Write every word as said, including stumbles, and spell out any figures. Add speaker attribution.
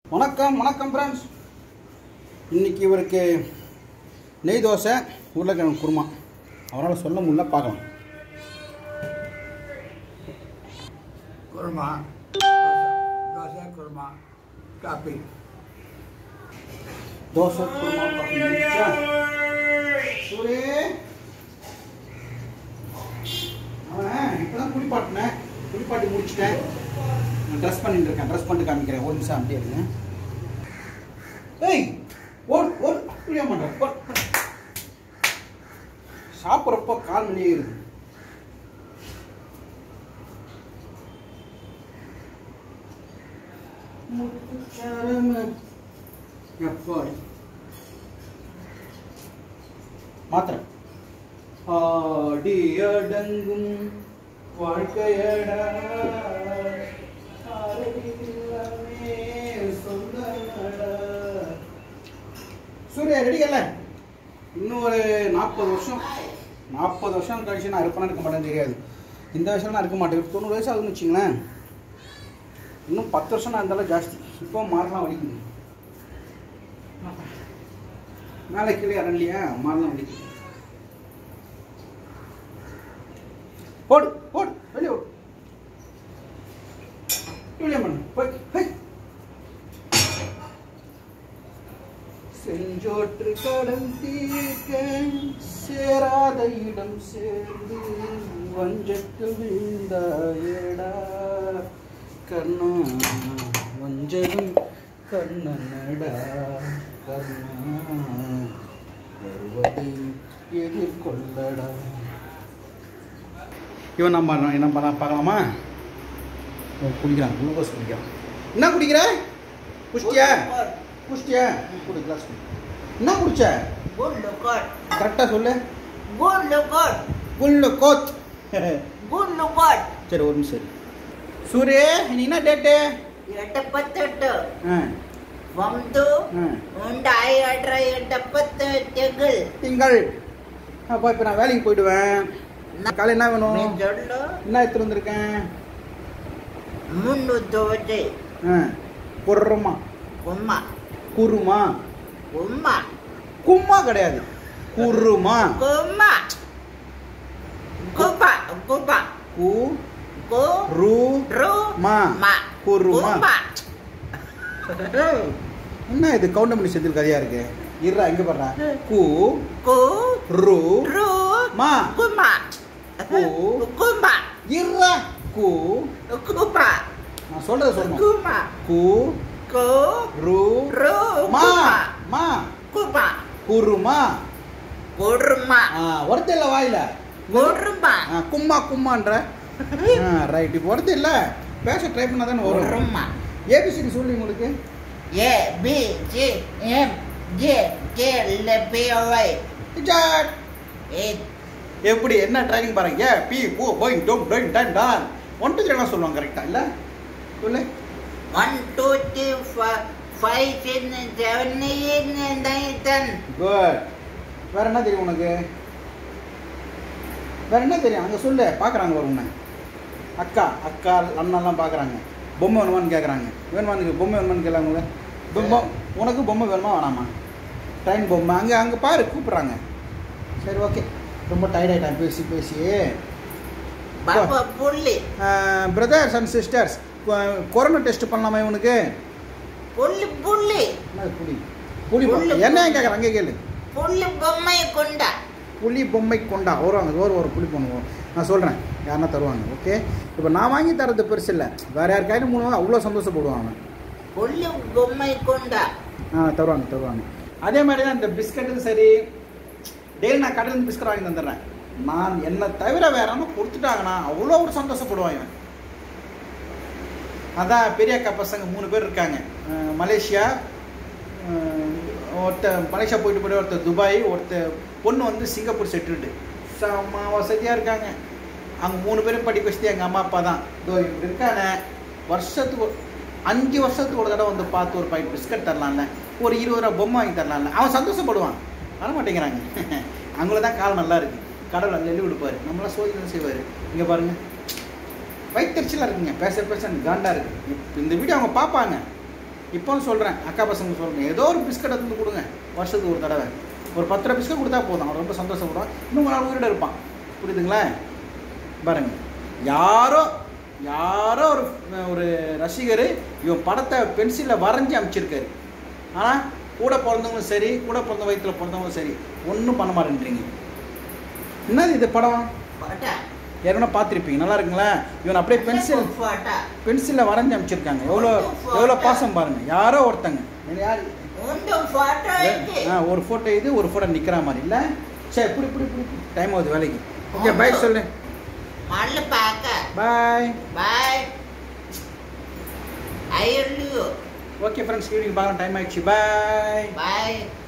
Speaker 1: வணக்கம் வணக்கம் ஃப்ரெண்ட்ஸ். இன்றைக்கி இவருக்கு நெய் தோசை உருளைக்கிழங்கு குருமா. அவரால் சொல்ல முடியல, பார்க்கலாம்.
Speaker 2: Kurma dosa kurma coffee
Speaker 1: dosa kurma coffee. சூரே அவன் இப்போ தான் குளிப்பாட்டினேன். குளிப்பாட்டி முடிச்சிட்டேன். நான் ட்ரெஸ் பண்ணிட்டு இருக்கேன். ட்ரெஸ் பண்ணிட்டு காமிக்கிறேன். ஒரு நிமிஷம் அப்படியே இருங்க. ஏய் ஓட் ஓட் புரிய மாட்டேன். சாப்பிட்றப்போ கால் மணி இருக்குது. மாத்திரம் ஆடி அடங்கும் வாழ்க்கையடா சூர்யா ரெடிக்கல. இன்னும் ஒரு நாற்பது வருஷம் நாற்பது வருஷம் கழிச்சு நான் இருப்பேனா இருக்க மாட்டேன்னு தெரியாது. இந்த வயசுல நான் இருக்க மாட்டேன். தொண்ணூறு வயசு ஆகுதுன்னு வச்சுங்களேன். இன்னும் பத்து வருஷம் நான் இருந்தாலும் ஜாஸ்தி. இப்போ மாறலாம் வலிக்குது. மேலே கீழே இடம் இல்லையா, மாறலாம் வலிக்குது. போடு போடு வெளியே ஓடு. வெளியே பண்ணு போய். செஞ்சோற்று கடன் தீர்க்க சேராத இடம் சேர்ந்து வஞ்சத்து விழுந்தாயடா கர்ணா வஞ்சகம் கண்ணனடா கர்ணா வருவதை எதிர்கொள்ளடா. இவன் நம்ம என்ன பண்ண பார்க்கலாமா? குடிக்கிறான், குளுக்கோஸ் குடிக்கிறான். என்ன குடிக்கிற? குஷ்டியா குஷ்டியா குடி கிளாஸ் குடி. என்ன குடிச்ச? கரெக்டாக சொல்லு. Glucose glucose. சரி ஒரு நிமிஷம். சூரிய நீ என்ன டேட்டு?
Speaker 3: ಎಪ್ಪತ್ತೆಂಟು
Speaker 1: ஆ
Speaker 3: ಒಂದು ಉಂಡಾಯಿ ಅಡ್ರ ಎಪ್ಪತ್ತು ತಿಂಗಳು
Speaker 1: திங்கள். அப்போ இப்போ நான் வேலைக்கு போயிடுவேன். காலை என்ன வேணும்?
Speaker 3: ಜೊಳ್ಳು
Speaker 1: என்ன எடுத்துட்டு வந்திருக்கேன்?
Speaker 3: ಮುನ್ನು ದೋಜೆ
Speaker 1: ஆ குர்மா
Speaker 3: ಕುಮ್ಮ
Speaker 1: குருமா.
Speaker 3: ಕುಮ್ಮ
Speaker 1: கும்மா கிடையாது, குருமா.
Speaker 3: ಕುಮ್ಮ ಗುಬ್ಬ ಗುಬ್ಬ
Speaker 1: கு
Speaker 3: கு
Speaker 1: ரு
Speaker 3: ರು
Speaker 1: மா
Speaker 3: ಮ
Speaker 1: குருமா.
Speaker 3: ಕುಮ್ಮ
Speaker 1: என்ன இது கவுண்டர் பண்ணி செஞ்சு கதையா இருக்கு? இருடா இங்க பாடுறா. கு
Speaker 3: கு
Speaker 1: ரு
Speaker 3: ரு
Speaker 1: மா
Speaker 3: ಕುಮ್ಮ
Speaker 1: கு
Speaker 3: ಕುಮ್ಮ
Speaker 1: இருடா கு.
Speaker 3: ಕುಮ್ಮ
Speaker 1: நான் சொல்றத சொல்லணும்.
Speaker 3: ಕುಮ್ಮ
Speaker 1: கு
Speaker 3: கு
Speaker 1: ரு
Speaker 3: ரு
Speaker 1: மா
Speaker 3: ಕುಮ್ಮ
Speaker 1: மா
Speaker 3: ಕುಮ್ಮ
Speaker 1: குருமா.
Speaker 3: குருமா
Speaker 1: ஆ ஒருத்த இல்ல வாயில.
Speaker 3: குருமா
Speaker 1: ஆ கும்மா கும்மான்ற. ஆ ரைட். இப்போ ஒருத்த இல்ல பேச ட்ரை பண்ணா தானே வரும்.
Speaker 3: குருமா
Speaker 1: ஏபிசிடி சொல்லி உங்களுக்கு.
Speaker 3: A B C M J K L P Y
Speaker 1: Z
Speaker 3: ஏ
Speaker 1: எப்படி என்ன ட்ரைனிங் பாருங்க. ஏ பி பூ போயிங் டோம் டோயிங் டன் டான் ஒன் டூ த்ரீ எல்லாம் சொல்லுவாங்க கரெக்டா இல்ல? சொல்லு.
Speaker 3: One two three five six seven eight nine ten.
Speaker 1: Good. வேற என்ன தெரியும் உனக்கு? வேற என்ன தெரியும் அங்கே சொல்லு. பார்க்குறாங்க ஒரு உன்னை அக்கா அக்கா அண்ணெல்லாம் பார்க்குறாங்க. பொம்மை வேணுமான்னு கேட்குறாங்க. வேணுமான்னு பொம்மை வேணுமான்னு கேட்கலாங்க. பொம்மை உனக்கு பொம்மை வேணுமா வேணாமா? ட்ரெயின் பொம்மை அங்கே அங்கே பாரு கூப்பிட்றாங்க. சரி ஓகே. ரொம்ப டயர்ட் ஆகிட்டான் பேசி பேசி.
Speaker 3: பாப்பா புள்ளி
Speaker 1: brothers and sisters, corona test பண்ணலாமா இவனுக்கு?
Speaker 3: புள்ளி புள்ளி
Speaker 1: என்ன புலி புலி பொம்மை என்ன கேட்குறாங்க? அங்கே கேளு.
Speaker 3: புள்ளி பொம்மை கொண்டா
Speaker 1: புலி பொம்மை கொண்டா வருவாங்க. ஒரு ஒரு புலி பண்ணுவோம். நான் சொல்கிறேன் யாருன்னா தருவாங்க. ஓகே. இப்போ நான் வாங்கி தரது பெருசு இல்லை. வேறு யாருக்காயிலும் மூணு அவ்வளோ சந்தோஷப்படுவாங்க.
Speaker 3: புள்ளி பொம்மை கொண்டா
Speaker 1: ஆ தருவாங்க தருவாங்க. அதே மாதிரி தான் இந்த பிஸ்கட்டும் சரி. டெய்லி நான் கடையில் பிஸ்கட் வாங்கி தந்துடுறேன். நான் என்னை தவிர வேற ஒன்றும் கொடுத்துட்டாங்கன்னா அவ்வளோ ஒரு சந்தோஷப்படுவாங்க. அதான் பெரிய அக்கா பசங்க மூணு பேர் இருக்காங்க. மலேசியா ஒருத்தர் மலேசியா போயிட்டு போய்ட்டு ஒருத்தர் துபாய், ஒருத்தர் பொண்ணு வந்து சிங்கப்பூர் செட்டில்டு. செம்ம வசதியாக இருக்காங்க. அங்கே மூணு பேரும் படிக்க வசதி எங்கள் அம்மா அப்பா தான். இதோ இப்படி இருக்கானே வருஷத்துக்கு அஞ்சு வருஷத்துக்கு ஒரு தடவை வந்து பார்த்து ஒரு பாக்கெட் பிஸ்கட் தரலாம்ல, ஒரு இருபது ரூபா பொம்மை வாங்கி தரலாம்ல. அவன் சந்தோஷப்படுவான். வர மாட்டேங்கிறாங்க. அவங்கள தான் காலம் நல்லா இருக்குது. கடவுள் அங்கே எழுதி கொடுப்பாரு. நம்மளாம் சோதிதான் செய்வார். இங்கே பாருங்கள் வயிற்றுச்சலாக இருக்குங்க. பேச பேச காண்டாக இருக்குது. இந்த வீடியோ அவங்க பார்ப்பாங்க. இப்போவும் சொல்கிறேன், அக்கா பசங்க சொல்கிறேன், ஏதோ ஒரு பிஸ்கட் எடுத்து கொடுங்க வருஷத்துக்கு ஒரு தடவை. ஒரு பத்து ரூபா பிஸ்கட் கொடுத்தா போதும், அவன் ரொம்ப சந்தோஷப்படுவான், இன்னும் நாள் உயிரோட இருப்பான். புரியுதுங்களா? பாருங்க, யாரோ யாரோ ஒரு ஒரு ரசிகர் இவன் படத்தை பென்சிலில் வரைஞ்சி அமைச்சிருக்காரு. ஆனால் கூட பிறந்தவங்களும் சரி, கூட பிறந்த வயிற்றில் பிறந்தவங்களும் சரி, ஒன்றும் பண்ண மாட்டேன்றீங்க. என்னது இது படம்? ஏற்கனவே பார்த்துருப்பீங்க, நல்லா இருக்குங்களா? இவன் அப்படியே பென்சில் பென்சிலில் வரைஞ்சி அமைச்சிருக்காங்க. எவ்வளோ எவ்வளோ பாசம் பாருங்க. யாரோ ஒருத்தங்க யார் ஆ ஒரு ஃபோட்டோ இது, ஒரு ஃபோட்டோ நிற்கிற மாதிரி இல்லை. சரி, இப்படி இப்படி இப்படி டைம் ஆகுது வேலைக்கு. ஓகே, பாய் சொல்லு. Bye
Speaker 3: bye. I love you.
Speaker 1: Okay friends, evening பார்க்கலாம், டைம் ஆயிடுச்சு. பாய்
Speaker 3: பாய்.